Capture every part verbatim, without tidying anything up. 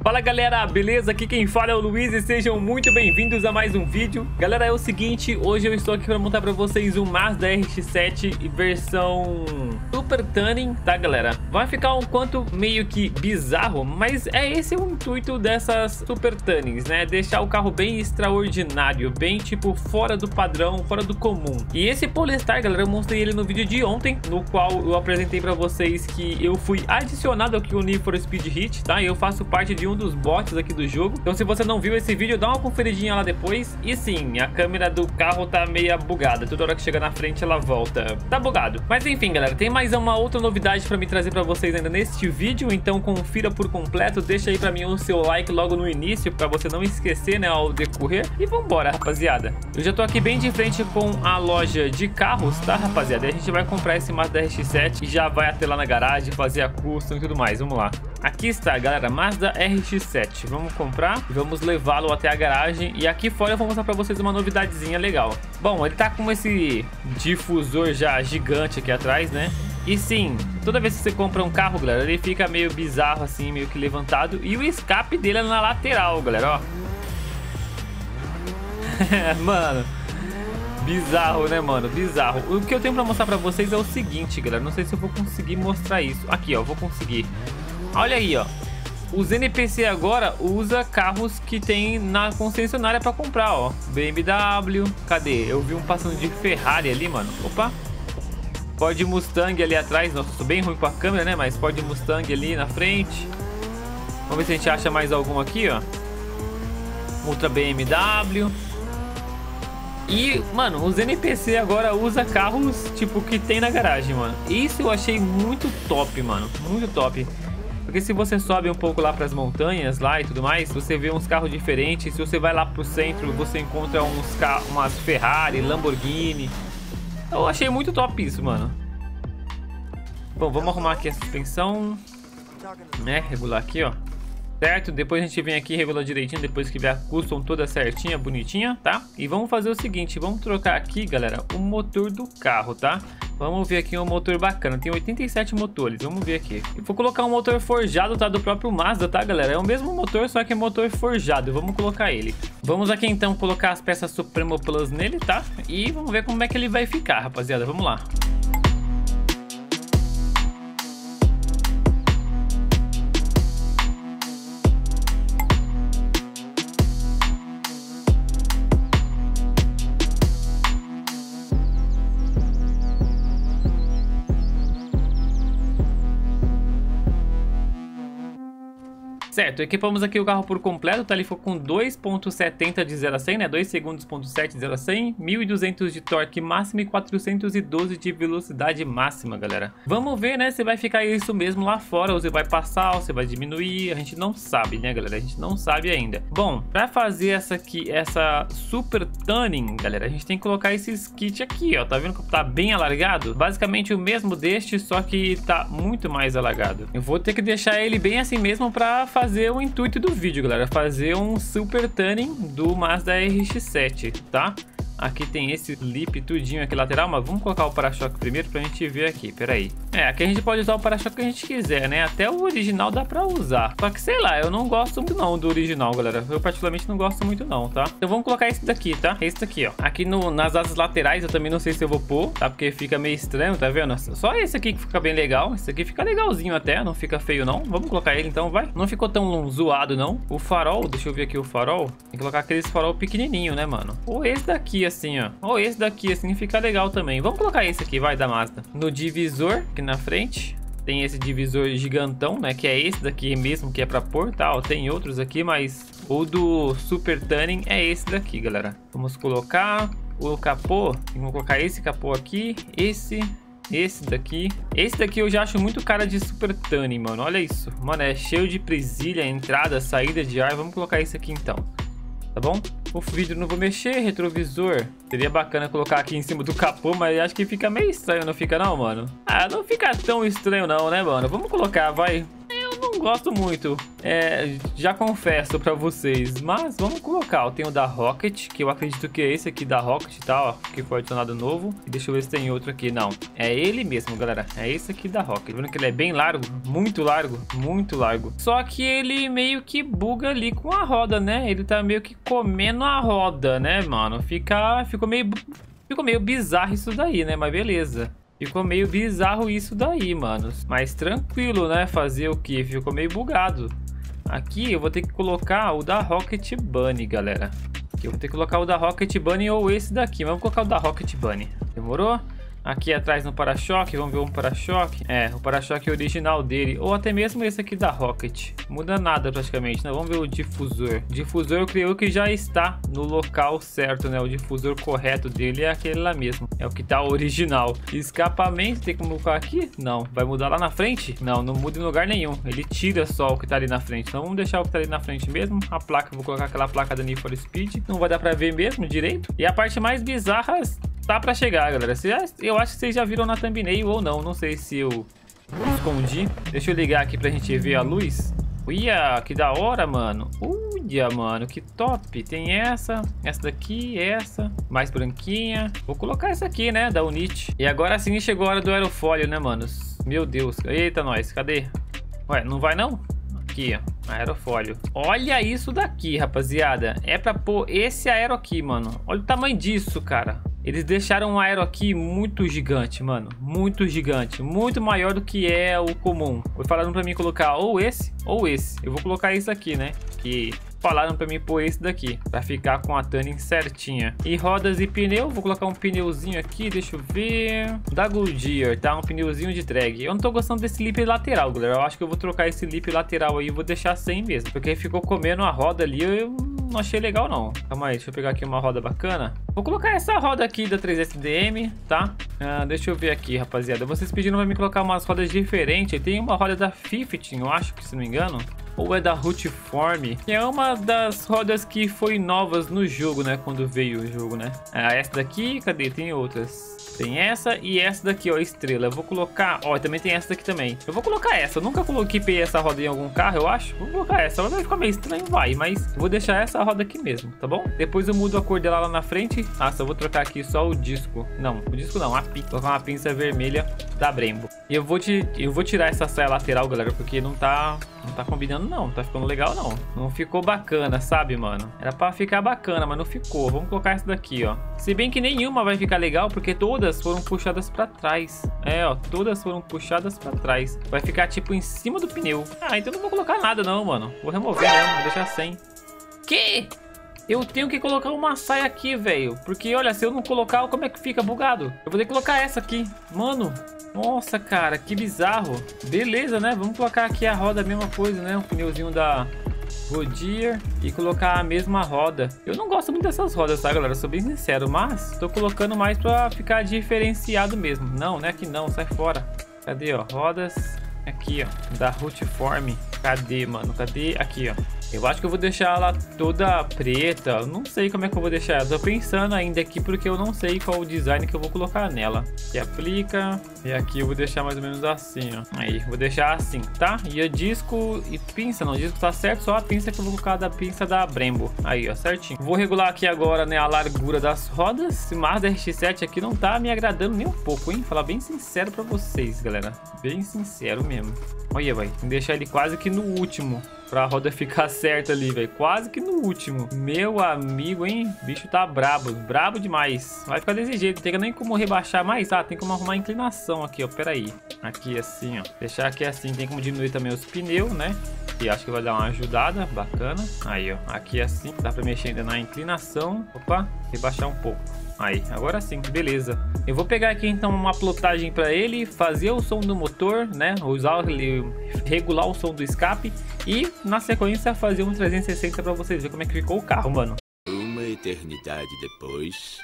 Fala galera, beleza? Aqui quem fala é o Luiz e sejam muito bem-vindos a mais um vídeo. Galera, é o seguinte, hoje eu estou aqui para montar para vocês um Mazda R X sete versão Super Tuning, tá galera? Vai ficar um quanto meio que bizarro, mas é esse o intuito dessas Super Tunings, né? Deixar o carro bem extraordinário, bem tipo fora do padrão, fora do comum. E esse Polestar, galera, eu mostrei ele no vídeo de ontem, no qual eu apresentei para vocês que eu fui adicionado aqui ao Need for Speed Heat, tá? Eu faço parte de um dos bots aqui do jogo. Então se você não viu esse vídeo, dá uma conferidinha lá depois. E sim, a câmera do carro tá meio bugada. Toda hora que chega na frente ela volta. Tá bugado. Mas enfim, galera, tem mais uma outra novidade pra me trazer pra vocês ainda neste vídeo. Então confira por completo. Deixa aí pra mim o seu like logo no início, pra você não esquecer, né, ao decorrer. E vambora, rapaziada. Eu já tô aqui bem de frente com a loja de carros, tá, rapaziada? E a gente vai comprar esse Mazda R X sete e já vai até lá na garagem, fazer a custom e tudo mais. Vamos lá. Aqui está, galera, Mazda R X sete. Vamos comprar e vamos levá-lo até a garagem. E aqui fora eu vou mostrar pra vocês uma novidadezinha legal. Bom, ele tá com esse difusor já gigante aqui atrás, né? E sim, toda vez que você compra um carro, galera, ele fica meio bizarro assim, meio que levantado. E o escape dele é na lateral, galera, ó. Mano, bizarro, né, mano? Bizarro. O que eu tenho pra mostrar pra vocês é o seguinte, galera. Não sei se eu vou conseguir mostrar isso. Aqui, ó, vou conseguir. Olha aí, ó. Os N P C agora usa carros que tem na concessionária pra comprar, ó. B M W. Cadê? Eu vi um passando de Ferrari ali, mano. Opa. Ford Mustang ali atrás. Nossa, tô bem ruim com a câmera, né? Mas Ford Mustang ali na frente. Vamos ver se a gente acha mais algum aqui, ó. Outra B M W. E, mano, os N P C agora usa carros, tipo, que tem na garagem, mano. Isso eu achei muito top, mano. Muito top. Porque se você sobe um pouco lá pras montanhas lá e tudo mais, você vê uns carros diferentes. Se você vai lá pro centro, você encontra uns carros, umas Ferrari, Lamborghini. Eu achei muito top isso, mano. Bom, vamos arrumar aqui a suspensão, né, regular aqui, ó. Certo? Depois a gente vem aqui e regula direitinho, depois que vier a custom toda certinha, bonitinha, tá? E vamos fazer o seguinte, vamos trocar aqui, galera, o motor do carro, tá? Vamos ver aqui um motor bacana, tem oitenta e sete motores, vamos ver aqui. Eu vou colocar um motor forjado, tá? Do próprio Mazda, tá, galera? É o mesmo motor, só que é motor forjado, vamos colocar ele. Vamos aqui então colocar as peças Supremo Plus nele, tá? E vamos ver como é que ele vai ficar, rapaziada, vamos lá. Certo, equipamos aqui o carro por completo, tá? Ele foi com dois ponto setenta de zero a cem, né? dois segundos ponto sete de zero a cem, mil e duzentos de torque máximo e quatrocentos e doze de velocidade máxima, galera. Vamos ver, né, se vai ficar isso mesmo lá fora, ou se vai passar, ou se vai diminuir. A gente não sabe, né, galera? A gente não sabe ainda. Bom, pra fazer essa aqui, essa Super Tuning, galera, a gente tem que colocar esses kits aqui, ó. Tá vendo que tá bem alargado? Basicamente o mesmo deste, só que tá muito mais alargado. Eu vou ter que deixar ele bem assim mesmo pra fazer fazer o intuito do vídeo, galera, fazer um Super Tuning do Mazda R X sete, tá? Aqui tem esse lip tudinho aqui lateral, mas vamos colocar o para-choque primeiro pra gente ver aqui, peraí. É, aqui a gente pode usar o para-choque que a gente quiser, né? Até o original dá pra usar. Só que, sei lá, eu não gosto muito não do original, galera. Eu particularmente não gosto muito não, tá? Então vamos colocar esse daqui, tá? Esse daqui, ó. Aqui no, nas asas laterais eu também não sei se eu vou pôr, tá? Porque fica meio estranho, tá vendo? Só esse aqui que fica bem legal. Esse aqui fica legalzinho até, não fica feio não. Vamos colocar ele então, vai. Não ficou tão zoado não. O farol, deixa eu ver aqui o farol. Tem que colocar aqueles farol pequenininho, né, mano? Ou esse daqui assim, ó. Ou esse daqui assim fica legal também. Vamos colocar esse aqui, vai, da Mazda. No divisor, aqui na frente, tem esse divisor gigantão, né? Que é esse daqui mesmo, que é pra pôr, tá? Ó, tem outros aqui, mas o do Super Tuning é esse daqui, galera. Vamos colocar o capô. Vamos colocar esse capô aqui, esse... Esse daqui. Esse daqui eu já acho muito cara de Super Tuning, mano. Olha isso. Mano, é cheio de presilha, entrada, saída de ar. Vamos colocar esse aqui então. Tá bom? O vidro não vou mexer, retrovisor. Seria bacana colocar aqui em cima do capô, mas acho que fica meio estranho, não fica não, mano? Ah, não fica tão estranho não, né, mano? Vamos colocar, vai. Eu não não gosto muito, é, já confesso pra vocês. Mas vamos colocar, ó, tem o da Rocket, que eu acredito que é esse aqui da Rocket, tá, ó, que foi adicionado novo. E deixa eu ver se tem outro aqui, não, é ele mesmo, galera, é esse aqui da Rocket. Vendo que ele é bem largo, muito largo, muito largo. Só que ele meio que buga ali com a roda, né? Ele tá meio que comendo a roda, né, mano? Fica, ficou meio, ficou meio bizarro isso daí, né? Mas beleza. Ficou meio bizarro isso daí, mano. Mas tranquilo, né? Fazer o que? Ficou meio bugado. Aqui eu vou ter que colocar o da Rocket Bunny, galera. Aqui eu vou ter que colocar o da Rocket Bunny ou esse daqui. Vamos colocar o da Rocket Bunny. Demorou? Aqui atrás no para-choque, vamos ver um para-choque. É, o para-choque original dele. Ou até mesmo esse aqui da Rocket. Muda nada praticamente, né? Vamos ver o difusor. O difusor eu creio que já está no local certo, né? O difusor correto dele é aquele lá mesmo. É o que tá original. Escapamento, tem como colocar aqui? Não. Vai mudar lá na frente? Não, não muda em lugar nenhum. Ele tira só o que tá ali na frente. Então vamos deixar o que tá ali na frente mesmo. A placa, vou colocar aquela placa da Need for Speed. Não vai dar pra ver mesmo direito. E a parte mais bizarra tá pra chegar, galera. Eu acho que vocês já viram na thumbnail ou não. Não sei se eu escondi. Deixa eu ligar aqui pra gente ver a luz. Uia, que da hora, mano. Uia, mano, que top. Tem essa, essa daqui, essa. Mais branquinha. Vou colocar essa aqui, né, da Unity. E agora sim chegou a hora do aerofólio, né, manos? Meu Deus. Eita, nós. Cadê? Ué, não vai não? Aqui, ó, aerofólio. Olha isso daqui, rapaziada. É pra pôr esse aero aqui, mano. Olha o tamanho disso, cara. Eles deixaram um aero aqui muito gigante, mano. Muito gigante. Muito maior do que é o comum. Falaram pra mim colocar ou esse ou esse. Eu vou colocar isso aqui, né? Que falaram pra mim pôr esse daqui. Pra ficar com a tuning certinha. E rodas e pneu. Vou colocar um pneuzinho aqui. Deixa eu ver. Da Goodyear, tá? Um pneuzinho de drag. Eu não tô gostando desse lip lateral, galera. Eu acho que eu vou trocar esse lip lateral aí. E vou deixar sem mesmo. Porque ficou comendo a roda ali. Eu não achei legal, não. Calma aí. Deixa eu pegar aqui uma roda bacana. Vou colocar essa roda aqui da três S D M, tá? Ah, deixa eu ver aqui, rapaziada. Vocês pediram pra mim colocar umas rodas diferentes. Tem uma roda da fifteen, eu acho que, se não me engano. Ou é da Rootform, que é uma das rodas que foi novas no jogo, né? Quando veio o jogo, né? Ah, essa daqui, cadê? Tem outras. Tem essa e essa daqui, ó, estrela. Eu vou colocar, ó, também tem essa daqui também. Eu vou colocar essa. Eu nunca coloquei essa roda em algum carro, eu acho. Vou colocar essa. Ela vai ficar meio estranho, vai. Mas eu vou deixar essa roda aqui mesmo, tá bom? Depois eu mudo a cor dela lá na frente. Ah, só vou trocar aqui só o disco. Não, o disco não, a pinça. Vou colocar uma pinça vermelha da Brembo. E eu vou, te, eu vou tirar essa saia lateral, galera, porque não tá, não tá combinando, não. Não tá ficando legal, não. Não ficou bacana, sabe, mano? Era pra ficar bacana, mas não ficou. Vamos colocar essa daqui, ó. Se bem que nenhuma vai ficar legal, porque todas foram puxadas pra trás. É, ó, todas foram puxadas pra trás. Vai ficar, tipo, em cima do pneu. Ah, então não vou colocar nada, não, mano. Vou remover mesmo, vou deixar sem. Que? Eu tenho que colocar uma saia aqui, velho. Porque, olha, se eu não colocar, como é que fica bugado? Eu vou ter que colocar essa aqui. Mano, nossa, cara, que bizarro. Beleza, né? Vamos colocar aqui a roda, a mesma coisa, né? Um pneuzinho da Goodyear e colocar a mesma roda. Eu não gosto muito dessas rodas, tá, galera? Sou bem sincero, mas tô colocando mais pra ficar diferenciado mesmo. Não, né? Que não, sai fora. Cadê, ó? Rodas aqui, ó, da Rootform. Cadê, mano? Cadê? Aqui, ó. Eu acho que eu vou deixar ela toda preta. Eu não sei como é que eu vou deixar ela. Tô pensando ainda aqui porque eu não sei qual o design que eu vou colocar nela. Aqui aplica. E aqui eu vou deixar mais ou menos assim, ó. Aí, vou deixar assim, tá? E o disco e pinça, não. O disco tá certo, só a pinça que eu vou colocar da pinça da Brembo. Aí, ó, certinho. Vou regular aqui agora, né, a largura das rodas. Esse Mazda R X sete aqui não tá me agradando nem um pouco, hein? Falar bem sincero pra vocês, galera. Bem sincero mesmo. Olha, vai. Tem que deixar ele quase que no último. Pra roda ficar certa ali, velho. Quase que no último. Meu amigo, hein? O bicho tá brabo. Brabo demais. Vai ficar desse jeito. Não tem nem como rebaixar mais. Ah, tem como arrumar a inclinação aqui, ó. Pera aí. Aqui assim, ó. Deixar aqui assim. Tem como diminuir também os pneus, né? E acho que vai dar uma ajudada. Bacana. Aí, ó. Aqui assim. Dá pra mexer ainda na inclinação. Opa. Rebaixar um pouco. Aí, agora sim, beleza. Eu vou pegar aqui então uma plotagem para ele, fazer o som do motor, né? Usar ele, regular o som do escape e na sequência fazer um trezentos e sessenta para vocês verem como é que ficou o carro, mano. Uma eternidade depois.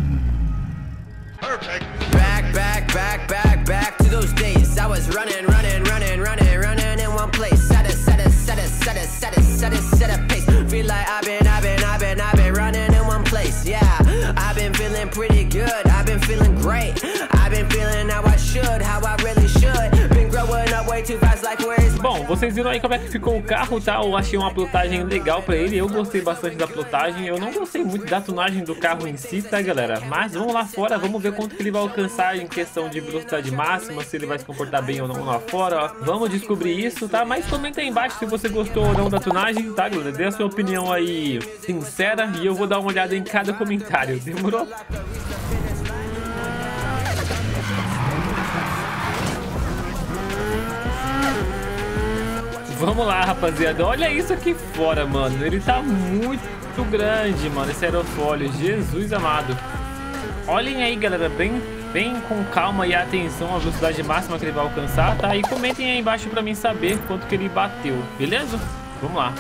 Back, back, back, back, back to those days. I was running, running. Bom, vocês viram aí como é que ficou o carro, tá? Eu achei uma plotagem legal pra ele, eu gostei bastante da plotagem. Eu não gostei muito da tunagem do carro em si, tá, galera? Mas vamos lá fora, vamos ver quanto que ele vai alcançar em questão de velocidade máxima, se ele vai se comportar bem ou não lá fora, ó. Vamos descobrir isso, tá? Mas comenta aí embaixo se você gostou ou não da tunagem, tá, galera? Dê a sua opinião aí sincera e eu vou dar uma olhada em cada comentário, demorou? Vamos lá, rapaziada. Olha isso aqui fora, mano. Ele tá muito grande, mano, esse aerofólio. Jesus amado. Olhem aí, galera. Bem, bem com calma e atenção a velocidade máxima que ele vai alcançar, tá? E comentem aí embaixo pra mim saber quanto que ele bateu, beleza? Vamos lá.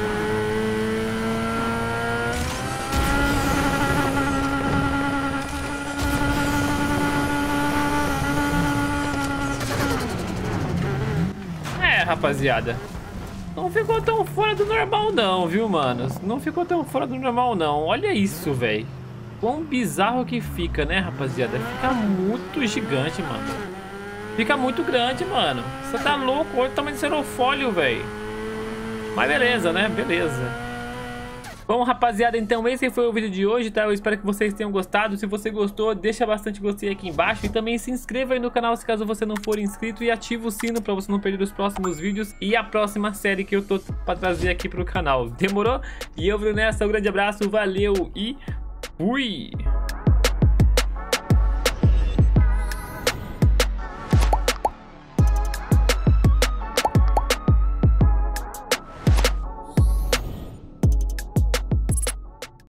É, rapaziada. Não ficou tão fora do normal não, viu, mano? Não ficou tão fora do normal não. Olha isso, velho. Quão bizarro que fica, né, rapaziada? Fica muito gigante, mano. Fica muito grande, mano. Você tá louco? Olha o tamanho desse aerofólio, velho. Mas beleza, né? Beleza. Bom, rapaziada, então esse foi o vídeo de hoje, tá? Eu espero que vocês tenham gostado. Se você gostou, deixa bastante gostei aqui embaixo. E também se inscreva aí no canal se caso você não for inscrito. E ativa o sino pra você não perder os próximos vídeos e a próxima série que eu tô pra trazer aqui pro canal. Demorou? E eu vou nessa, um grande abraço, valeu e fui!